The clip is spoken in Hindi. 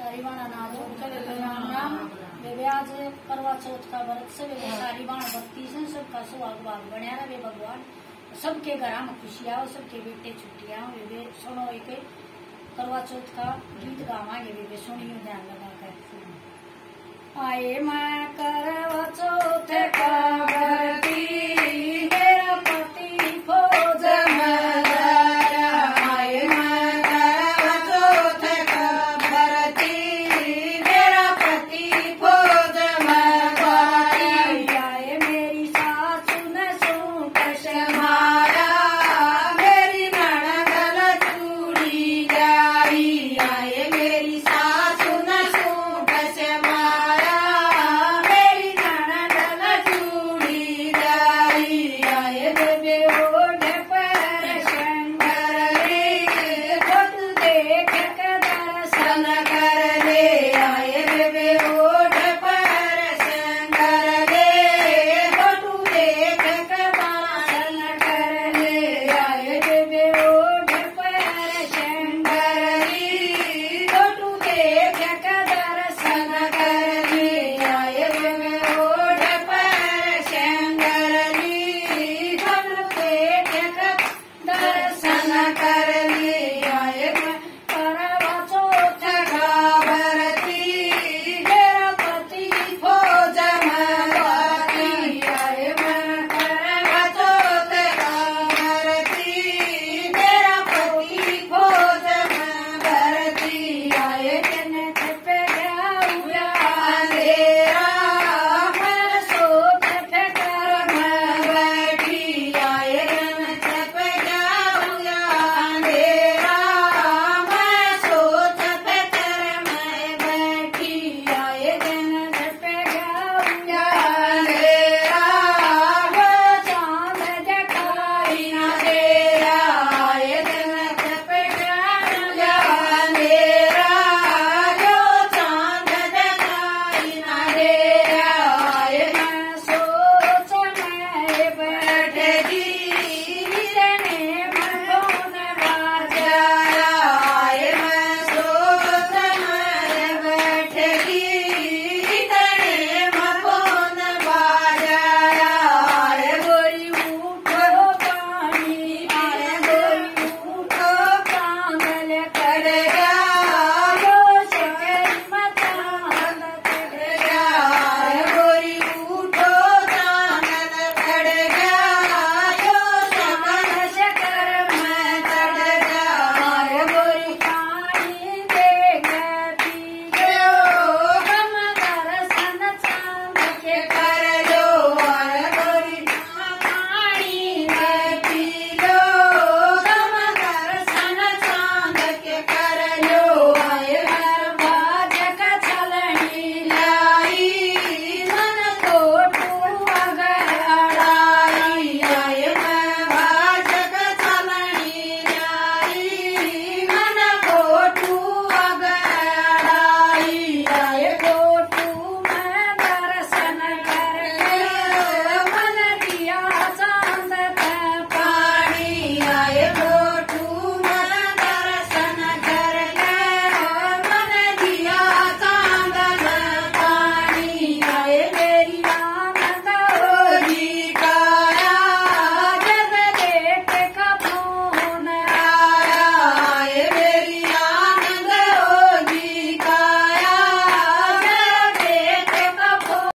सारी बाणा नारो राम राम। वे आज करवा चौथ का व्रत से सारी बाणा भक्ति से सबका सुहाग भाग बना रहे भगवान। सबके घर में खुशियाँ हो, सबके बेटे छुट्टियाँ हो। वे सुनो एक करवा चौथ का गीत गावांगे, वे सुनियो ध्यान लगा कर। आए माँ करवा